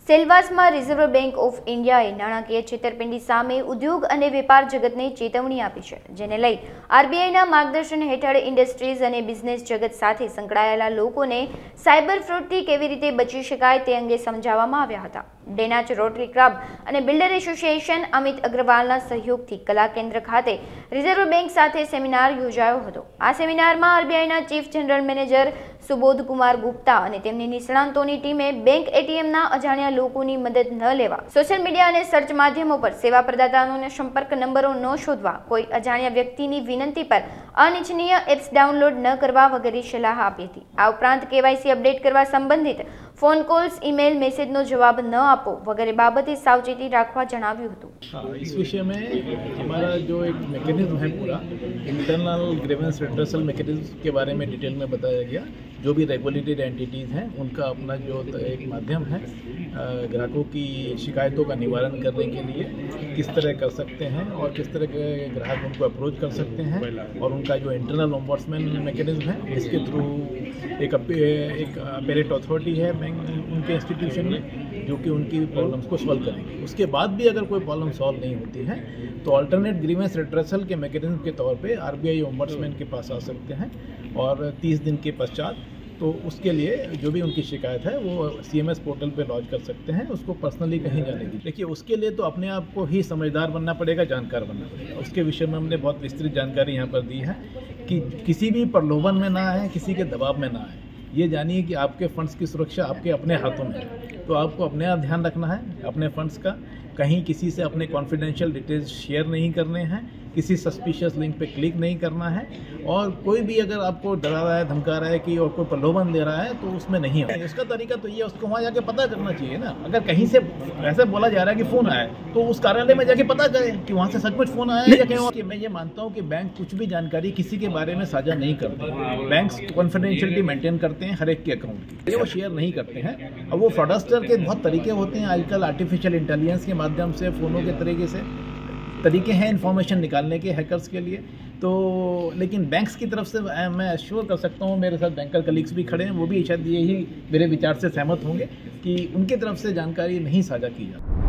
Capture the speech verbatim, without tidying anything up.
સેલવાસમાં reserve bank of ઇન્ડિયાએ નાણાકીય છેતરપિંડી સામે ઉદ્યોગ અને વેપાર જગતને ચેતવણી આપી છે, જેને લઈ આરબીઆઈના માર્ગદર્શન હેઠળ ઇન્ડસ્ટ્રીઝ અને બિઝનેસ જગત સાથે સંકળાયેલા લોકોને સાયબર ફ્રોડથી કેવી રીતે બચી શકાય તે અંગે સમજાવવામાં આવ્યા હતા। ડેનાચ રોટરી ક્લબ અને બિલ્ડર એસોસિએશન અમિત અગ્રવાલના સહયોગથી કલા કેન્દ્ર ખાતે રિઝર્વ બેંક સાથે સેમિનાર યોજાયો હતો। આ સેમિનારમાં આરબીઆઈના chief general manager Subodh Kumar Gupta અને તેમની નિષ્ણાંતોની ટીમે બેંક એટીએમના અજાણ્યા લોકોની મદદ ન લેવા, સોશિયલ મીડિયા અને સર્ચ માધ્યમો પર સેવા પ્રદાતાઓના સંપર્ક નંબરો ન શોધવા, કોઈ અજાણ્યા વ્યક્તિની વિનંતી પર અનિચ્છનીય એપ્સ ડાઉનલોડ ન કરવા વગેરે સલાહ આપી હતી। આ ઉપરાંત કેવાયસી અપડેટ કરવા સંબંધિત फोन कॉल्स, ईमेल, मैसेज नो जवाब न आपो वगैरह बाबते सावचेती राखवा जणाव्युं हतुं। हाँ, इस विषय में हमारा जो एक मैकेनिज्म है पूरा इंटरनल ग्रीवेंस रिड्रेसल मैकेनिज्म के बारे में डिटेल में बताया गया। जो भी रेगुलेटेड एंटिटीज़ हैं उनका अपना जो एक माध्यम है ग्राहकों की शिकायतों का निवारण करने के लिए किस तरह कर सकते हैं और किस तरह के ग्राहक उनको अप्रोच कर सकते हैं, और उनका जो इंटरनल ओम्बड्समैन मैकेनिज्म है इसके थ्रू एक एक अपेरेट अथॉरिटी है बैंक उनके इंस्टीट्यूशन में जो कि उनकी प्रॉब्लम्स को सॉल्व करेंगे। उसके बाद भी अगर कोई प्रॉब्लम सॉल्व नहीं होती है तो अल्टरनेट ग्रीवेंस रिड्रेसल के मैकेनिज्म के तौर पे आरबीआई ओम्बड्समैन के पास आ सकते हैं, और तीस दिन के पश्चात तो उसके लिए जो भी उनकी शिकायत है वो सीएमएस पोर्टल पे लॉन्च कर सकते हैं, उसको पर्सनली कहीं जाने की। देखिए, उसके लिए तो अपने आप को ही समझदार बनना पड़ेगा, जानकार बनना पड़ेगा। उसके विषय में हमने बहुत विस्तृत जानकारी यहाँ पर दी है कि किसी भी प्रलोभन में ना आए, किसी के दबाव में ना आए। ये जानिए कि आपके फंड्स की सुरक्षा आपके अपने हाथों में है, तो आपको अपने आप ध्यान रखना है अपने फंड्स का। कहीं किसी से अपने कॉन्फिडेंशियल डिटेल्स शेयर नहीं करने हैं, किसी सस्पिशियस लिंक पे क्लिक नहीं करना है, और कोई भी अगर आपको डरा रहा है, धमका रहा है कि और कोई प्रलोभन दे रहा है तो उसमें नहीं है। इसका तरीका तो ये उसको वहाँ जाके पता करना चाहिए ना। अगर कहीं से ऐसे बोला जा रहा है कि फ़ोन आया तो उस कार्यालय में जाके पता करें कि वहाँ से सचमुच फ़ोन आया है या कहीं और। मैं ये मानता हूँ कि बैंक कुछ भी जानकारी किसी के बारे में साझा नहीं करते। बैंक कॉन्फिडेंशियलिटी मेंटेन करते हैं हर एक के अकाउंट की, वो शेयर नहीं करते हैं। अब वो फ्रॉडस्टर के बहुत तरीके होते हैं आजकल, आर्टिफिशियल इंटेलिजेंस के माध्यम से, फ़ोनों के तरीके से तरीके हैं इन्फॉर्मेशन निकालने के हैकर्स के लिए। तो लेकिन बैंक्स की तरफ से मैं एश्योर कर सकता हूँ, मेरे साथ बैंकर कलीग्स भी खड़े हैं, वो भी शायद यही मेरे विचार से सहमत होंगे कि उनकी तरफ से जानकारी नहीं साझा की जाती।